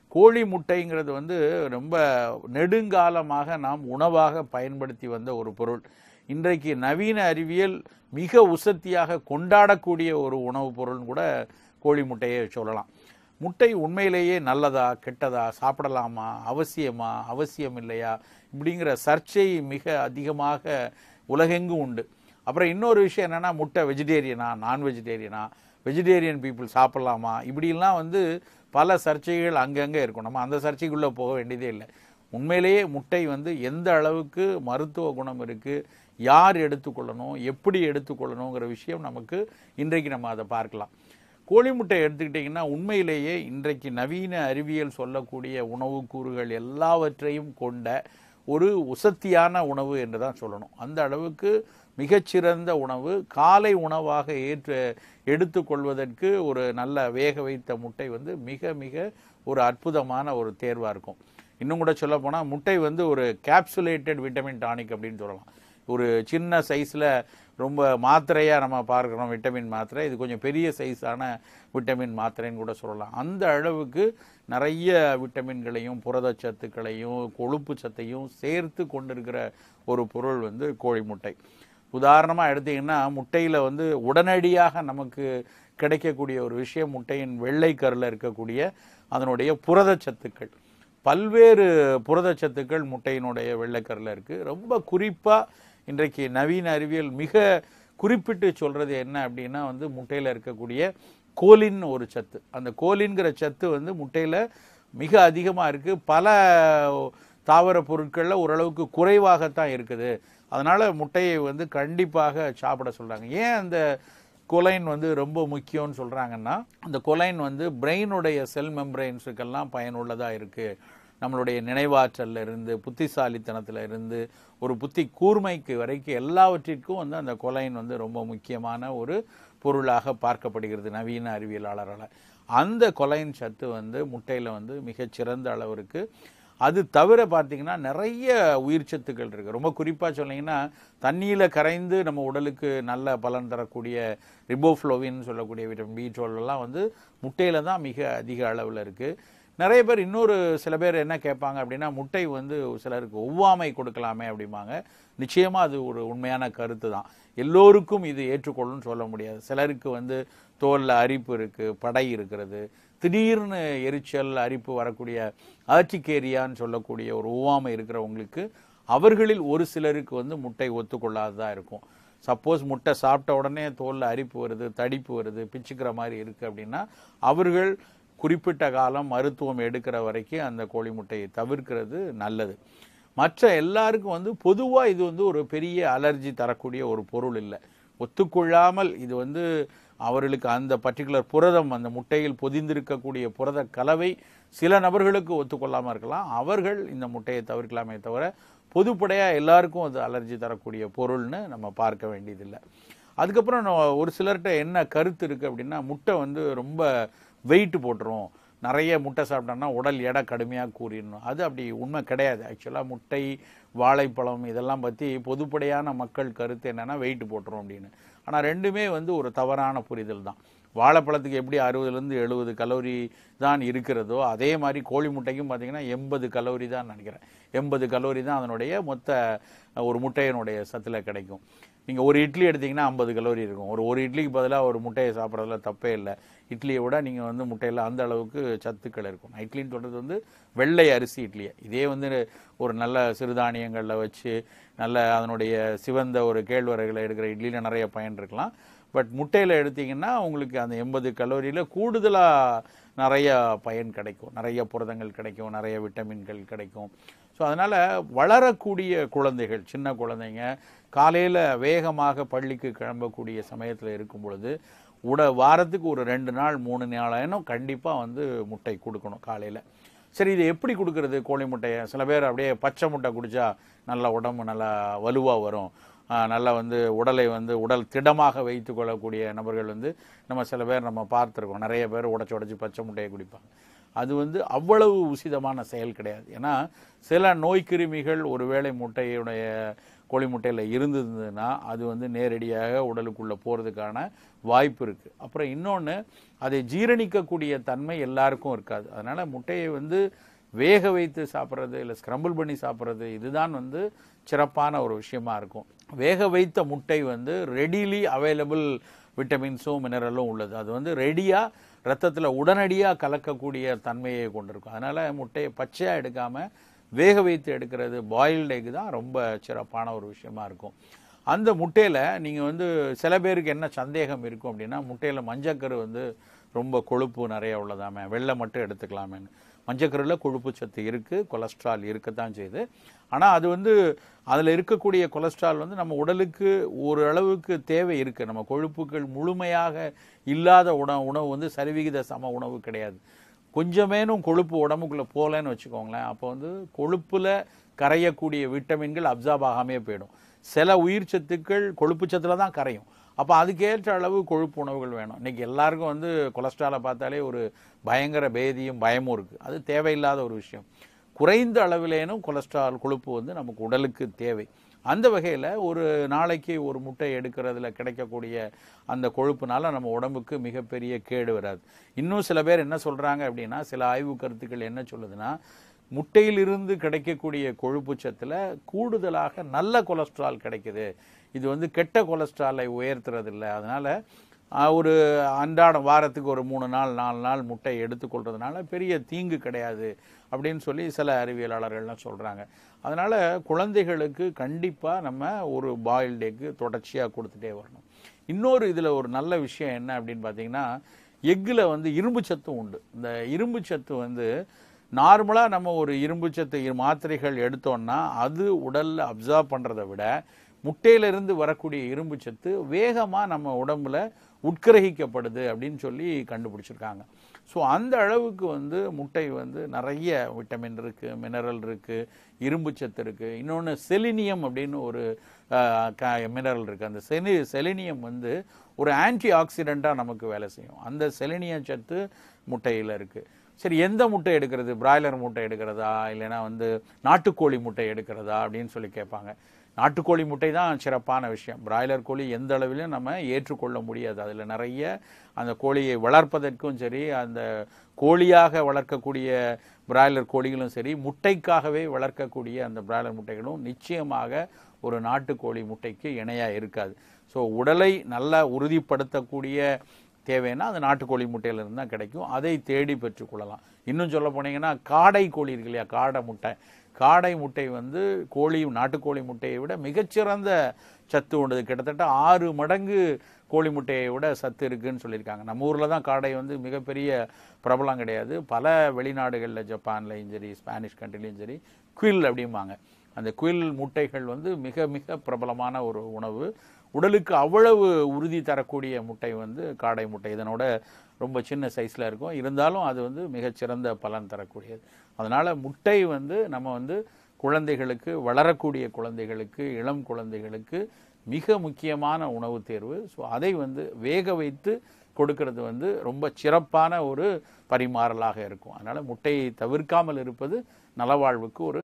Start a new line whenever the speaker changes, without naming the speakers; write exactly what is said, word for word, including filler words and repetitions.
கோழி முட்டைங்கிறது வந்து ரொம்ப நெடுங்காலமாக நாம் உணவாக பயன்படுத்தி வந்த ஒரு பொருள். இன்றைக்கு நவீன அறிவியல் மிக உசத்தியாக கொண்டாடக்கூடிய ஒரு உணவுப் பொருள்னு கூட கோழி முட்டையை சொல்லலாம். முட்டை உண்மையிலேயே நல்லதா கெட்டதா, சாப்பிடலாமா, அவசியமா அவசியம் இல்லையா, இப்படிங்கிற சர்ச்சை மிக அதிகமாக உலகெங்கும் உண்டு. அப்புறம் இன்னொரு விஷயம் என்னென்னா, முட்டை வெஜிடேரியனா நான் வெஜிடேரியனா, வெஜிடேரியன் பீப்புள் சாப்பிட்லாமா, இப்படிலாம் வந்து பல சர்ச்சைகள் அங்கங்கே இருக்கும். நம்ம அந்த சர்ச்சைக்குள்ளே போக வேண்டியதே இல்லை. உண்மையிலேயே முட்டை வந்து எந்த அளவுக்கு மருத்துவ குணம் இருக்குது, யார் எடுத்துக்கொள்ளணும், எப்படி எடுத்துக்கொள்ளணுங்கிற விஷயம் நமக்கு இன்றைக்கு நம்ம அதை பார்க்கலாம். கோழி முட்டை எடுத்துக்கிட்டிங்கன்னா உண்மையிலேயே இன்றைக்கு நவீன அறிவியல் சொல்லக்கூடிய உணவு கூறுகள் எல்லாவற்றையும் கொண்ட ஒரு உசத்தியான உணவு என்று தான் சொல்லணும். அந்த அளவுக்கு மிகச்சிறந்த உணவு. காலை உணவாக ஏற்று எடுத்துக்கொள்வதற்கு ஒரு நல்ல வேக வைத்த முட்டை வந்து மிக மிக ஒரு அற்புதமான ஒரு தேர்வாக இருக்கும். இன்னும் கூட சொல்ல போனால் முட்டை வந்து ஒரு கேப்சுலேட்டட் விட்டமின் டானிக் அப்படின்னு சொல்லலாம். ஒரு சின்ன சைஸில் ரொம்ப மாத்திரையாக நம்ம பார்க்குறோம் விட்டமின் மாத்திரை, இது கொஞ்சம் பெரிய சைஸான விட்டமின் மாத்திரைன்னு கூட சொல்லலாம். அந்த அளவுக்கு நிறைய விட்டமின்களையும் புரதச்சத்துக்களையும் கொழுப்பு சத்தையும் சேர்த்து கொண்டிருக்கிற ஒரு பொருள் வந்து கோழி முட்டை. உதாரணமாக எடுத்திங்கன்னா முட்டையில் வந்து உடனடியாக நமக்கு கிடைக்கக்கூடிய ஒரு விஷயம் முட்டையின் வெள்ளை கருவில் இருக்கக்கூடிய அதனுடைய புரதச்சத்துக்கள். பல்வேறு புரதச்சத்துக்கள் முட்டையினுடைய வெள்ளைக்கருவில் இருக்குது. ரொம்ப குறிப்பாக இன்றைக்கு நவீன அறிவியல் மிக குறிப்பிட்டு சொல்கிறது என்ன அப்படின்னா வந்து முட்டையில் இருக்கக்கூடிய கோலின் ஒரு சத்து. அந்த கோலின்கிற சத்து வந்து முட்டையில் மிக அதிகமாக இருக்குது. பல தாவர பொருட்களில் ஓரளவுக்கு குறைவாகத்தான் இருக்குது. அதனால் முட்டையை வந்து கண்டிப்பாக சாப்பிட சொல்கிறாங்க. ஏன் அந்த கொலைன் வந்து ரொம்ப முக்கியம்னு சொல்கிறாங்கன்னா, அந்த கொலைன் வந்து பிரெயினுடைய செல் மெம்பரைன்ஸுக்கெல்லாம் பயனுள்ளதாக இருக்குது. நம்மளுடைய நினைவாற்றலில் இருந்து புத்திசாலித்தனத்தில் இருந்து ஒரு புத்தி கூர்மைக்கு வரைக்கும் எல்லாவற்றிற்கும் வந்து அந்த கொலைன் வந்து ரொம்ப முக்கியமான ஒரு பொருளாக பார்க்கப்படுகிறது நவீன அறிவியலாளரால். அந்த கொலைன் சத்து வந்து முட்டையில் வந்து மிகச்சிறந்த அளவு இருக்குது. அது தவிர பார்த்திங்கன்னா நிறைய உயிர் சத்துக்கள் இருக்குது. ரொம்ப குறிப்பாக சொன்னீங்கன்னா தண்ணியில் கரைந்து நம்ம உடலுக்கு நல்ல பலன் தரக்கூடிய ரிபோஃப்ளோவின்னு சொல்லக்கூடிய விட்டமின் பி டுவெல் எல்லாம் வந்து முட்டையில் தான் மிக அதிக அளவில் இருக்குது. நிறைய பேர் இன்னொரு சில பேர் என்ன கேட்பாங்க அப்படின்னா, முட்டை வந்து சிலருக்கு ஒவ்வாமை கொடுக்கலாமே அப்படிம்பாங்க. நிச்சயமாக அது ஒரு உண்மையான கருத்து தான். எல்லோருக்கும் இது ஏற்றுக்கொள்ளுன்னு சொல்ல முடியாது. சிலருக்கு வந்து தோலில் அரிப்பு இருக்குது, படை இருக்கிறது, திடீர்னு எரிச்சல் அரிப்பு வரக்கூடிய ஆர்டிகேரியான்னு சொல்லக்கூடிய ஒரு ஒவ்வாமை இருக்கிறவங்களுக்கு அவர்களில் ஒரு சிலருக்கு வந்து முட்டை ஒத்துக்கொள்ளாததாக இருக்கும். சப்போஸ் முட்டை சாப்பிட்ட உடனே தோலில் அரிப்பு வருது, தடிப்பு வருது, பிச்சுக்கிற மாதிரி இருக்குது அப்படின்னா அவர்கள் குறிப்பிட்ட காலம் மருத்துவம் எடுக்கிற வரைக்கும் அந்த கோழி முட்டையை தவிர்க்கிறது நல்லது. மற்ற எல்லாருக்கும் வந்து பொதுவாக இது வந்து ஒரு பெரிய அலர்ஜி தரக்கூடிய ஒரு பொருள் இல்லை. ஒத்துக்கொள்ளாமல் இது வந்து அவர்களுக்கு அந்த பர்டிகுலர் புரதம் அந்த முட்டையில் பொதிந்திருக்கக்கூடிய புரத கலவை சில நபர்களுக்கு ஒத்துக்கொள்ளாமல் இருக்கலாம். அவர்கள் இந்த முட்டையை தவிர்க்கலாமே தவிர பொதுப்படையாக எல்லாருக்கும் அது அலர்ஜி தரக்கூடிய பொருள்னு நம்ம பார்க்க வேண்டியதில்லை. அதுக்கப்புறம் ஒரு சிலர்கிட்ட என்ன கருத்து இருக்குது அப்படின்னா, முட்டை வந்து ரொம்ப வெயிட் போட்டுரும், நிறைய முட்டை சாப்பிட்டோம்னா உடல் எடை கடுமையாக கூறிடணும். அது அப்படி உண்மை கிடையாது. ஆக்சுவலாக முட்டை, வாழைப்பழம் இதெல்லாம் பற்றி பொதுப்படையான மக்கள் கருத்து என்னென்னா வெயிட் போட்டுரும் அப்படின்னு. ஆனால் ரெண்டுமே வந்து ஒரு தவறான புரிதல் தான். வாழைப்பழத்துக்கு எப்படி அறுபதுலேருந்து எழுபது கலோரி தான் இருக்கிறதோ அதே மாதிரி கோழி முட்டைக்கும் பார்த்திங்கன்னா எண்பது கலோரி தான் நினைக்கிறேன். எண்பது கலோரி தான் அதனுடைய மொத்த ஒரு முட்டையினுடைய சத்தில் கிடைக்கும். நீங்கள் ஒரு இட்லி எடுத்திங்கன்னா ஐம்பது கலோரி இருக்கும். ஒரு ஒரு இட்லிக்கு பதிலாக ஒரு முட்டையை சாப்பிட்றதுல தப்பே இல்லை. இட்லியை விட நீங்கள் வந்து முட்டையில் அந்த அளவுக்கு சத்துக்கள் இருக்கும். இட்லின்னு சொல்கிறது வந்து வெள்ளை அரிசி இட்லியை. இதே வந்து ஒரு நல்ல சிறுதானியங்களில் வச்சு நல்ல அதனுடைய சிவந்த ஒரு கேழ்வரகுல எடுக்கிற இட்லியில் நிறைய பயன் இருக்கலாம். பட் முட்டையில் எடுத்திங்கன்னா உங்களுக்கு அந்த எண்பது கலோரியில் கூடுதலாக நிறைய பயன் கிடைக்கும், நிறைய புரதங்கள் கிடைக்கும், நிறைய விட்டமின்கள் கிடைக்கும். ஸோ அதனால் வளரக்கூடிய குழந்தைகள், சின்ன குழந்தைங்க காலையில் வேகமாக பள்ளிக்கு கிளம்பக்கூடிய சமயத்தில் இருக்கும் பொழுது உட வாரத்துக்கு ஒரு ரெண்டு நாள் மூணு நாளாயினும் கண்டிப்பாக வந்து முட்டை கொடுக்கணும் காலையில். சரி, இது எப்படி கொடுக்கறது கோழி முட்டையை? சில பேர் அப்படியே பச்சை முட்டை குடித்தா நல்லா உடம்பு நல்லா வலுவாக வரும், நல்லா வந்து உடலை வந்து உடல் திடமாக வைத்து கொள்ளக்கூடிய நபர்கள் வந்து நம்ம சில பேர் நம்ம பார்த்துருக்கோம். நிறைய பேர் உடச்சி உடச்சி பச்சை முட்டையை குடிப்பாங்க. அது வந்து அவ்வளவு உசிதமான செயல் கிடையாது. ஏன்னா சில நோய் கிருமிகள் ஒருவேளை முட்டையுடைய கோழி முட்டையில் இருந்ததுன்னா அது வந்து நேரடியாக உடலுக்குள்ளே போகிறதுக்கான வாய்ப்பு இருக்குது. அப்புறம் இன்னொன்று, அதை ஜீரணிக்கக்கூடிய தன்மை எல்லாருக்கும் இருக்காது. அதனால் முட்டையை வந்து வேக வைத்து சாப்பிட்றது இல்லை ஸ்க்ரம்பிள் பண்ணி சாப்பிட்றது இதுதான் வந்து சிறப்பான ஒரு விஷயமா இருக்கும். வேக வைத்த முட்டை வந்து ரெடிலி அவைலபிள் விட்டமின்ஸும் மினரலும் உள்ளது. அது வந்து ரெடியாக ரத்தத்தில் உடனடியாக கலக்கக்கூடிய தன்மையை கொண்டிருக்கும். அதனால் முட்டையை பச்சையாக எடுக்காமல் வேக வைத்து எடுக்கிறது பாயில்டு எக் தான் ரொம்ப சிறப்பான ஒரு விஷயமா இருக்கும். அந்த முட்டையில் நீங்கள் வந்து சில பேருக்கு என்ன சந்தேகம் இருக்கும் அப்படின்னா, முட்டையில் மஞ்சக்கரு வந்து ரொம்ப கொழுப்பு நிறைய உள்ளதாமே, வெள்ளை மட்டும் எடுத்துக்கலாமேன்னு. மஞ்சக்கருவில் கொழுப்பு சத்து இருக்குது, கொலஸ்ட்ரால் இருக்கத்தான் செய்யுது. ஆனால் அது வந்து அதில் இருக்கக்கூடிய கொலஸ்ட்ரால் வந்து நம்ம உடலுக்கு ஒரு அளவுக்கு தேவை இருக்குது. நம்ம கொழுப்புகள் முழுமையாக இல்லாத உணவு உணவு வந்து சரிவிகித சம உணவு கிடையாது. கொஞ்சமேனும் கொழுப்பு உடம்புக்குள்ளே போகலன்னு வச்சுக்கோங்களேன், அப்போ வந்து கொழுப்பில் கரையக்கூடிய விட்டமின்கள் அப்சார்ப் ஆகாமே போயிடும். சில உயிர் சத்துக்கள் கொழுப்பு சத்தில் தான் கரையும். அப்போ அதுக்கேற்ற அளவு கொழுப்பு உணவுகள் வேணும். இன்றைக்கி எல்லாருக்கும் வந்து கொலஸ்ட்ராலை பார்த்தாலே ஒரு பயங்கர பேதியும் பயமும் இருக்குது. அது தேவையில்லாத ஒரு விஷயம். குறைந்த அளவிலேனும் கொலஸ்ட்ரால் கொழுப்பு வந்து நமக்கு உடலுக்கு தேவை. அந்த வகையில் ஒரு நாளைக்கு ஒரு முட்டை எடுக்கிறதுல கிடைக்கக்கூடிய அந்த கொழுப்புனால நம்ம உடம்புக்கு மிகப்பெரிய கேடு வராது. இன்னும் சில பேர் என்ன சொல்கிறாங்க அப்படின்னா, சில ஆய்வு கருத்துக்கள் என்ன சொல்லுதுன்னா, முட்டையிலிருந்து கிடைக்கக்கூடிய கொழுப்பு சத்தில் கூடுதலாக நல்ல கொலஸ்ட்ரால் கிடைக்குது. இது வந்து கெட்ட கொலஸ்ட்ராலை உயர்த்துறதில்லை. அதனால் ஒரு அன்றாடம் வாரத்துக்கு ஒரு மூணு நாள் நாலு நாள் முட்டை எடுத்துக்கொள்றதுனால பெரிய தீங்கு கிடையாது அப்படின்னு சொல்லி சில அறிவியலாளர்கள்லாம் சொல்கிறாங்க. அதனால் குழந்தைகளுக்கு கண்டிப்பாக நம்ம ஒரு பாயில்டு எக்கு தொடர்ச்சியாக கொடுத்துட்டே வரணும். இன்னொரு இதில் ஒரு நல்ல விஷயம் என்ன அப்படின்னு பார்த்தீங்கன்னா, எக்கில் வந்து இரும்பு சத்தும் உண்டு. இந்த இரும்பு சத்து வந்து நார்மலாக நம்ம ஒரு இரும்பு சத்து மாத்திரைகள் எடுத்தோம்னா அது உடலில் அப்சார்ப் பண்ணுறதை விட முட்டையிலிருந்து வரக்கூடிய இரும்பு சத்து வேகமாக நம்ம உடம்புல உட்கிரகிக்கப்படுது அப்படின்னு சொல்லி கண்டுபிடிச்சிருக்காங்க. ஸோ அந்த அளவுக்கு வந்து முட்டை வந்து நிறைய விட்டமின் இருக்குது, மினரல் இருக்குது, இரும்பு சத்து இருக்குது. இன்னொன்று செலினியம் அப்படின்னு ஒரு மினரல் இருக்குது. அந்த செலி செலினியம் வந்து ஒரு ஆன்டி ஆக்சிடெண்ட்டாக நமக்கு வேலை செய்யும். அந்த செலினியம் சத்து முட்டையில் இருக்குது. சரி, எந்த முட்டை எடுக்கிறது? பிராய்லர் முட்டை எடுக்கிறதா இல்லைன்னா வந்து நாட்டுக்கோழி முட்டை எடுக்கிறதா அப்படின்னு சொல்லி கேட்பாங்க. நாட்டுக்கோழி முட்டை தான் சிறப்பான விஷயம். பிராய்லர் கோழி எந்த அளவிலும் நம்ம ஏற்றுக்கொள்ள முடியாது. அதில் நிறைய அந்த கோழியை வளர்ப்பதற்கும் சரி, அந்த கோழியாக வளர்க்கக்கூடிய பிராய்லர் கோழிகளும் சரி, முட்டைக்காகவே வளர்க்கக்கூடிய அந்த பிராய்லர் முட்டைகளும் நிச்சயமாக ஒரு நாட்டுக்கோழி முட்டைக்கு இணையாக இருக்காது. ஸோ உடலை நல்லா உறுதிப்படுத்தக்கூடிய தேவைன்னா அது நாட்டுக்கோழி முட்டையிலிருந்து தான் கிடைக்கும். அதை தேடி பெற்றுக்கொள்ளலாம். இன்னும் சொல்ல போனீங்கன்னா, காடை கோழி இருக்கு இல்லையா, காடை முட்டை. காடை முட்டை வந்து கோழி நாட்டுக்கோழி முட்டையை விட மிகச்சிறந்த சத்து உண்டு. கிட்டத்தட்ட ஆறு மடங்கு கோழி முட்டையை விட சத்து இருக்குன்னு சொல்லியிருக்காங்க. நம்ம ஊரில் தான் காடை வந்து மிகப்பெரிய பிரபலம் கிடையாது. பல வெளிநாடுகளில், ஜப்பான்லையும் சரி, ஸ்பானிஷ் கண்ட்ரிலையும் சரி, குயில் அப்படிம்பாங்க. அந்த குயில் முட்டைகள் வந்து மிக மிக பிரபலமான ஒரு உணவு. உடலுக்கு அவ்வளவு உறுதி தரக்கூடிய முட்டை வந்து காடை முட்டை. இதனோட ரொம்ப சின்ன சைஸில் இருக்கும். இருந்தாலும் அது வந்து மிகச்சிறந்த பலன் தரக்கூடியது. அதனால் முட்டை வந்து நம்ம வந்து குழந்தைகளுக்கு, வளரக்கூடிய குழந்தைகளுக்கு, இளம் குழந்தைகளுக்கு மிக முக்கியமான உணவு தேர்வு. ஸோ அதை வந்து வேக வைத்து கொடுக்கறது வந்து ரொம்ப சிறப்பான ஒரு பரிமாறலாக இருக்கும். அதனால் முட்டையை தவிர்க்காமல் இருப்பது நலவாழ்வுக்கு ஒரு